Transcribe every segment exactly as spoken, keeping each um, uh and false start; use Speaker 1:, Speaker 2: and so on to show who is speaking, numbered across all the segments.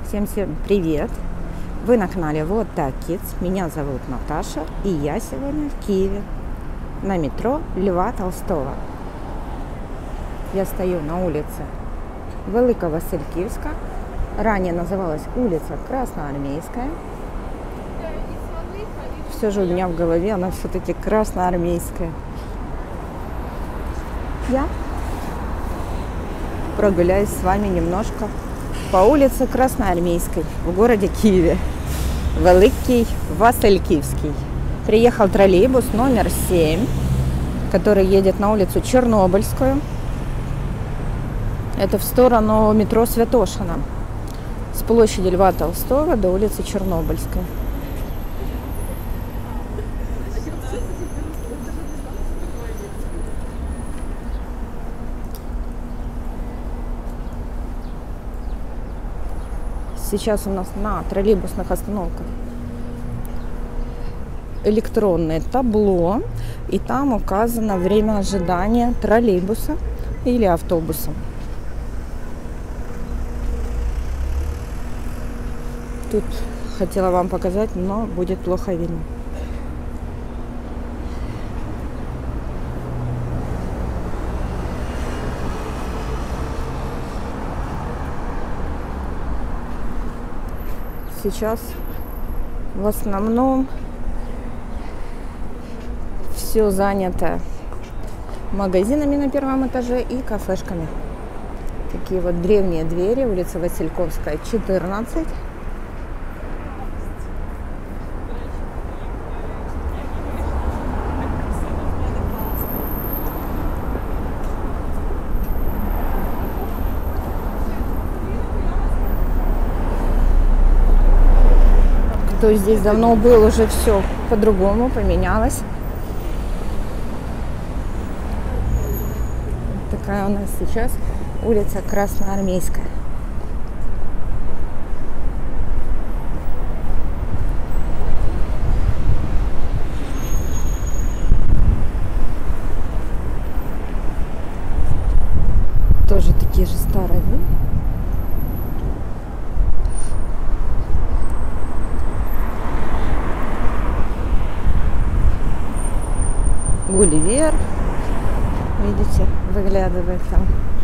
Speaker 1: Всем-всем привет! Вы на канале Вот Так Kids. Меня зовут Наташа, и я сегодня в Киеве на метро Льва Толстого. Я стою на улице Великовасильківська. Ранее называлась улица Красноармейская. Все же у меня в голове она все-таки Красноармейская. Я прогуляюсь с вами немножко по улице Красноармейской в городе Киеве. Великий Васильківський. Приехал троллейбус номер семь, который едет на улицу Чернобыльскую. Это в сторону метро Святошина. С площади Льва Толстого до улицы Чернобыльской. Сейчас у нас на троллейбусных остановках электронное табло, и там указано время ожидания троллейбуса или автобуса. Тут хотела вам показать, но будет плохо видно. Сейчас в основном все занято магазинами на первом этаже и кафешками. Такие вот древние двери, улица Васильковская, четырнадцать. То здесь давно был, уже все по-другому поменялось. Такая у нас сейчас улица Красноармейская. Тоже такие же старые. Гулливер, видите, выглядывает там.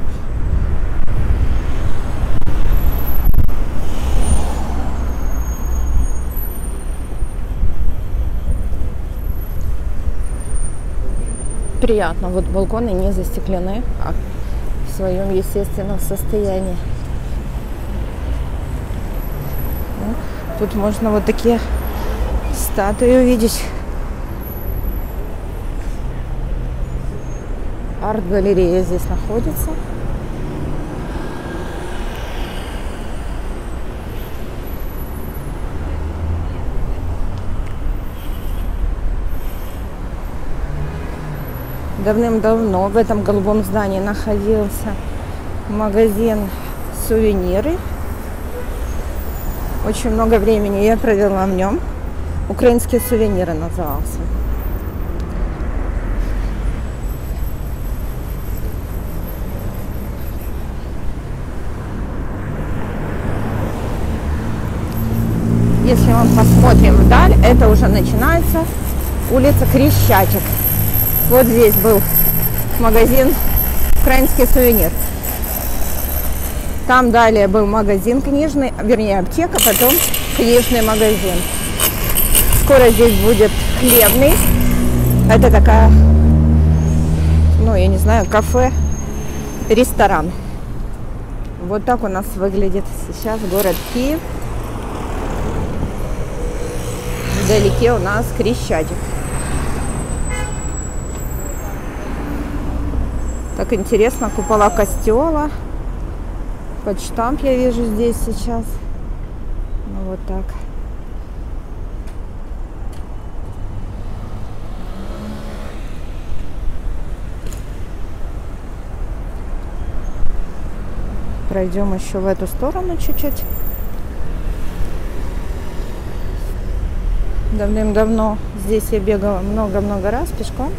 Speaker 1: Приятно, вот балконы не застеклены, а в своем естественном состоянии. Тут можно вот такие статуи увидеть. Арт-галерея здесь находится. Давным-давно в этом голубом здании находился магазин «Сувениры». Очень много времени я провела в нем. «Украинские сувениры» назывался. Если мы посмотрим вдаль, это уже начинается улица Крещатик. Вот здесь был магазин «Украинский сувенир». Там далее был магазин книжный, вернее аптека, потом книжный магазин. Скоро здесь будет хлебный. Это такая, ну я не знаю, кафе, ресторан. Вот так у нас выглядит сейчас город Киев. Вдалеке у нас Крещатик. Так интересно, купола костела. Почтамп я вижу здесь сейчас. Ну вот так. Пройдем еще в эту сторону чуть-чуть. Давным-давно здесь я бегала много-много раз пешком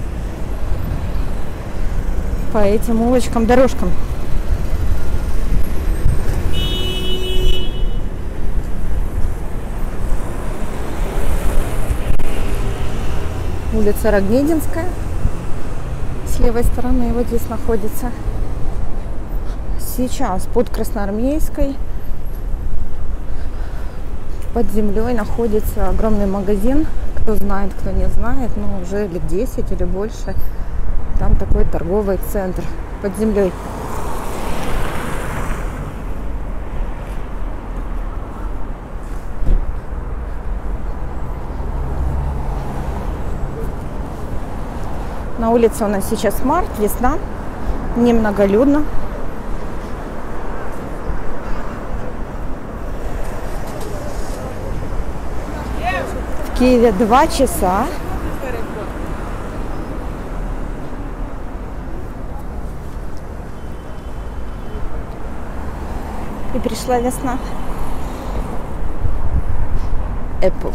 Speaker 1: по этим улочкам, дорожкам. улица Рогнединская. С левой стороны вот здесь находится. Сейчас под Красноармейской под землей находится огромный магазин. Кто знает, кто не знает, но уже лет десять или больше. Там такой торговый центр под землей. На улице у нас сейчас март, весна, немноголюдно. В Киеве два часа. И пришла весна. Apple.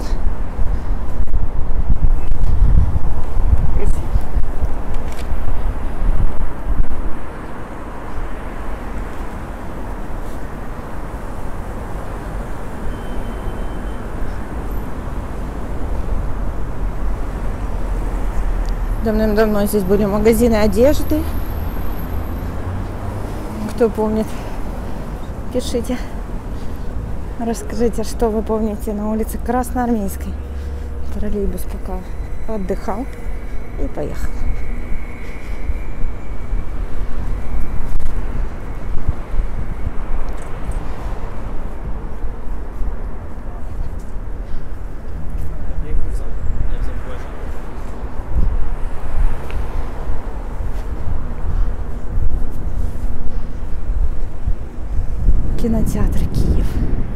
Speaker 1: Давным-давно здесь были магазины одежды. Кто помнит, пишите. Расскажите, что вы помните на улице Красноармейской. Троллейбус пока отдыхал и поехал. Кинотеатр Киев.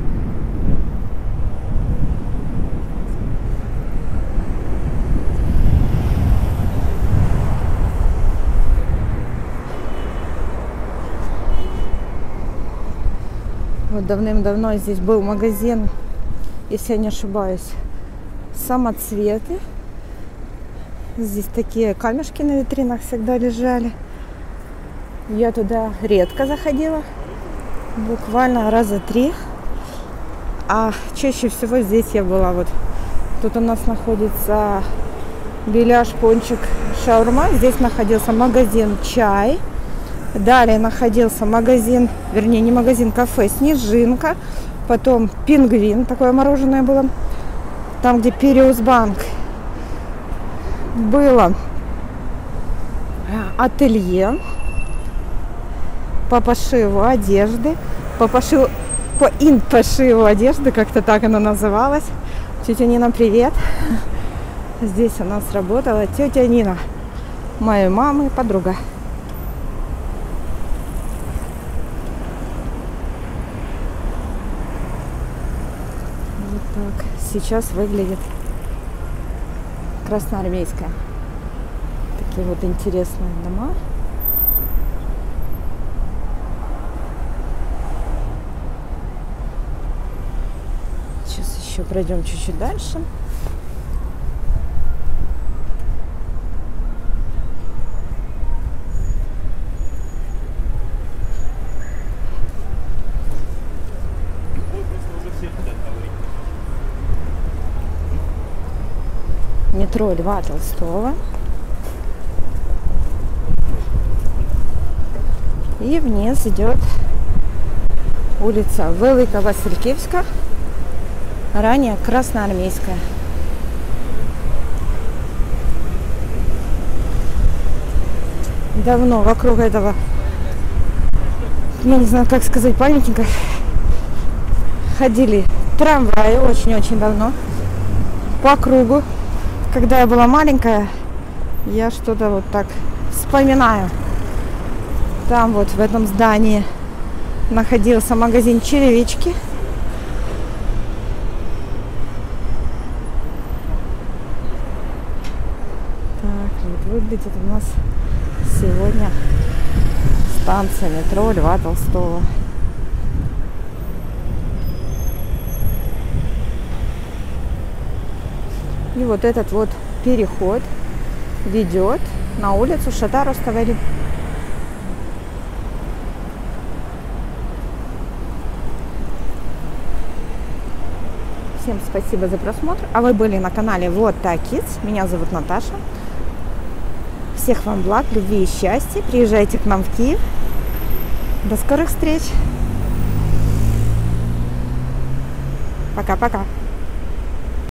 Speaker 1: Вот давным-давно здесь был магазин, если я не ошибаюсь, самоцветы. Здесь такие камешки на витринах всегда лежали. Я туда редко заходила. Буквально раза три. А чаще всего здесь я была. Вот тут у нас находится Беляш, Пончик, Шаурма. Здесь находился магазин Чай. Далее находился магазин, вернее не магазин, кафе Снежинка. Потом Пингвин, такое мороженое было. Там, где Переусбанк, было ателье по пошиву одежды, по пошиву, по инпошиву одежды, как-то так оно называлось. Тетя Нина, привет. Здесь у нас работала тетя Нина, моей мамы подруга. Вот так сейчас выглядит Красноармейская. Такие вот интересные дома. Еще пройдем чуть-чуть дальше. Метро Льва Толстого. И вниз идет улица Велика-Васильківська, ранее Красноармейская. Давно вокруг этого, я не знаю, как сказать, памятника ходили трамваи очень-очень давно по кругу. Когда я была маленькая, я что-то вот так вспоминаю. Там вот в этом здании находился магазин Черевички. Выглядит у нас сегодня станция метро Льва Толстого. И вот этот вот переход ведет на улицу Шата-Руставели. Всем спасибо за просмотр. А вы были на канале Вот Так Кидс. Меня зовут Наташа. Всех вам благ, любви и счастья. Приезжайте к нам в Киев. До скорых встреч. Пока-пока.